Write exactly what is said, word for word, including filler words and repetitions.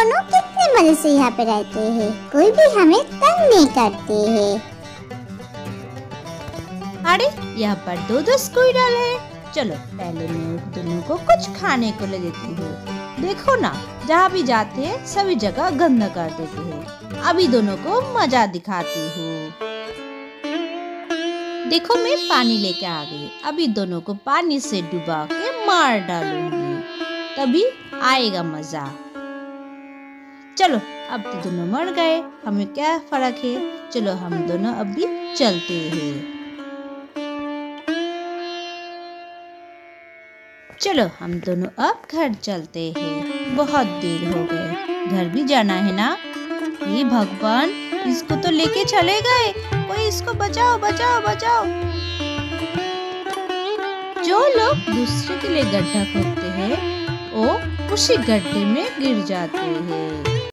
दोनों कितने मजे से यहाँ पे रहते हैं, कोई भी हमें तंग नहीं करते हैं। अरे यहाँ पर दो दो स्क्विरल है। चलो पहले मैं दोनों को कुछ खाने को ले देती हूँ। देखो ना, जहाँ भी जाते हैं सभी जगह गंदा कर देते हैं। अभी दोनों को मजा दिखाती हूँ। देखो मैं पानी लेके आ गई। अभी दोनों को पानी से डुबा के मार डालूंगी, तभी आएगा मजा। चलो अब तो दोनों मर गए, हमें क्या फर्क है। चलो हम दोनों अभी चलते हैं। चलो हम दोनों अब घर चलते हैं। बहुत देर हो गए, घर भी जाना है ना। ये भगवान, इसको तो लेके चले गए। कोई इसको बचाओ बचाओ बचाओ। जो लोग दूसरे के लिए गड्ढा खोदते हैं वो उसी गड्ढे में गिर जाते हैं।